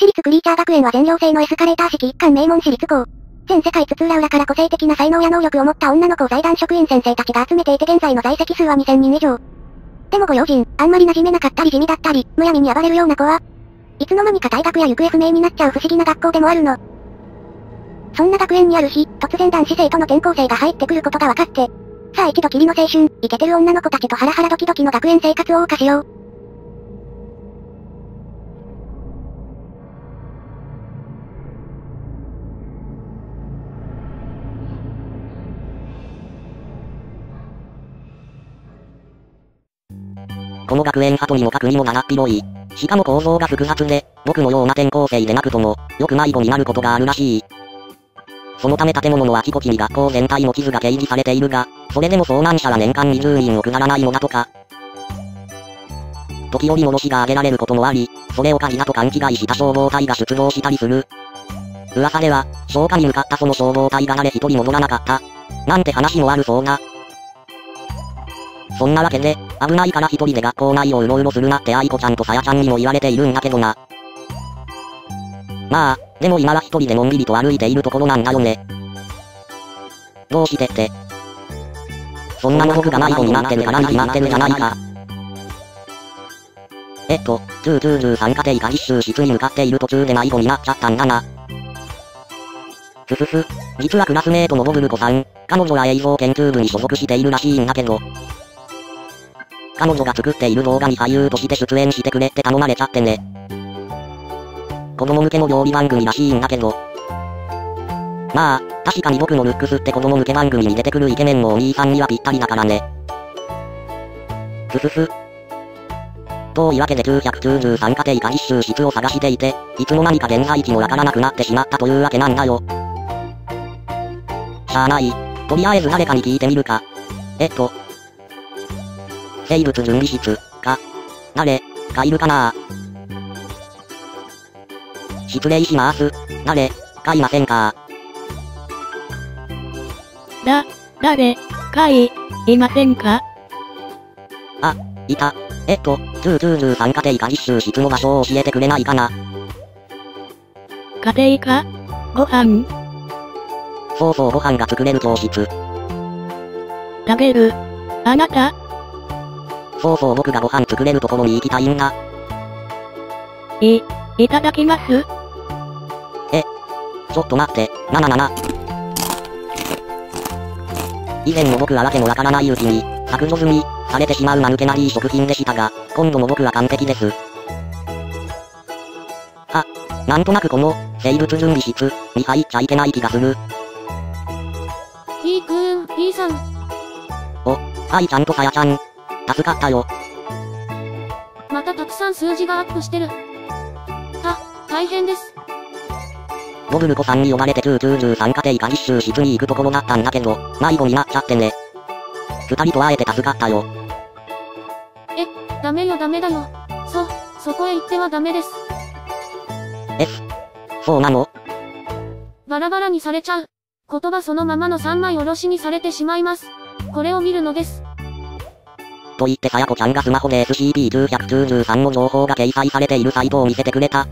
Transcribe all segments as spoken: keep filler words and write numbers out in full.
私立クリーチャー学園は全寮制のエスカレーター式一貫名門私立校。全世界津々浦々から個性的な才能や能力を持った女の子を財団職員先生たちが集めていて現在の在籍数はにせんにん以上。でもご用心、あんまり馴染めなかったり地味だったり、むやみに暴れるような子は、いつの間にか退学や行方不明になっちゃう不思議な学校でもあるの。そんな学園にある日、突然男子生徒の転校生が入ってくることが分かって、さあ一度きりの青春、イケてる女の子たちとハラハラドキドキの学園生活を謳歌しよう。 この学園はとにもかくにもだらっ広い。しかも構造が複雑で、僕のような転校生でなくとも、よく迷子になることがあるらしい。そのため建物のあちこちに学校全体の地図が掲示されているが、それでも遭難者は年間にじゅうにんを下らないのだとか。時折戻しが挙げられることもあり、それを火事だと勘違いした消防隊が出動したりする。噂では、消火に向かったその消防隊が誰一人戻らなかった。なんて話もあるそうな。そんなわけで、危ないから一人で学校内をうろうろするなって愛子ちゃんとさやちゃんにも言われているんだけどな。まあ、でも今は一人でのんびりと歩いているところなんだよね。どうしてって。そんなの僕が迷子になってるからに決まってるじゃないか。えっと、きゅうきゅうさん家庭科実習室に向かっている途中で迷子になっちゃったんだな。ふふふ、実はクラスメートのボブルコさん、彼女は映像研究部に所属しているらしいんだけど、彼女が作っている動画に俳優として出演してくれって頼まれちゃってね。子供向けの料理番組らしいんだけど。まあ、確かに僕のルックスって子供向け番組に出てくるイケメンのお兄さんにはぴったりだからね。ふふふ。というわけできゅうひゃくきゅうじゅうさん家庭科実習室を探していて、いつの間にか現在地もわからなくなってしまったというわけなんだよ。しゃあない。とりあえず誰かに聞いてみるか。えっと。生物準備室、か。誰、かいるかな。失礼します。誰、かいませんか。 だ、誰、かい、いませんか。 あ、いた。えっと、きゅうひゃくきゅうじゅうさん家庭科実習室の場所を教えてくれないかな。 家庭科、ご飯。 そうそうご飯が作れる教室。 食べる、あなた。 そうそう僕がご飯作れるところに行きたいんだ。 い、いただきます。 え、ちょっと待って、なななな。以前の僕はわけのわからないうちに、削除済み、されてしまう間抜けなり食品でしたが、今度の僕は完璧です。あ、なんとなくこの、生物準備室、に入っちゃいけない気がする。 いいくーん、いいさん。 お、愛ちゃんとさやちゃん。助かったよ。 またたくさん数字がアップしてる。た、大変です。 ボブルコさんに呼ばれてきゅうひゃくきゅうじゅうさん家庭科実習室に行くところだったんだけど、迷子になっちゃってね。二人と会えて助かったよ。 え、ダメよダメだよ。そ、そこへ行ってはダメです。 F。そうなの？ バラバラにされちゃう。言葉そのままのさんまいおろしにされてしまいます。これを見るのです。 と言ってさやこちゃんがスマホで エスシーピーきゅうひゃくきゅうじゅうさん の情報が掲載されているサイトを見せてくれた。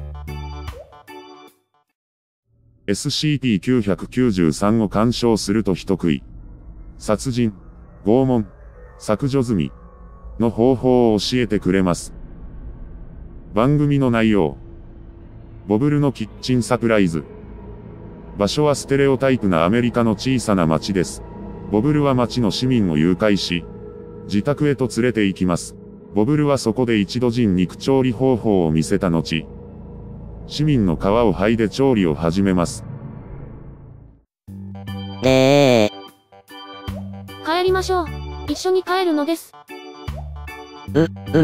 エスシーピーきゅうひゃくきゅうじゅうさん を干渉すると人食い、殺人、拷問、削除済みの方法を教えてくれます。番組の内容。ボブルのキッチンサプライズ。場所はステレオタイプなアメリカの小さな町です。ボブルは町の市民を誘拐し、自宅へと連れて行きます。ボブルはそこで一度人肉調理方法を見せた後、市民の皮を剥いで調理を始めます。 ねえ。 帰りましょう。一緒に帰るのです。 う、うん。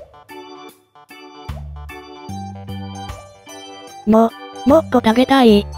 も、もっと食べたい。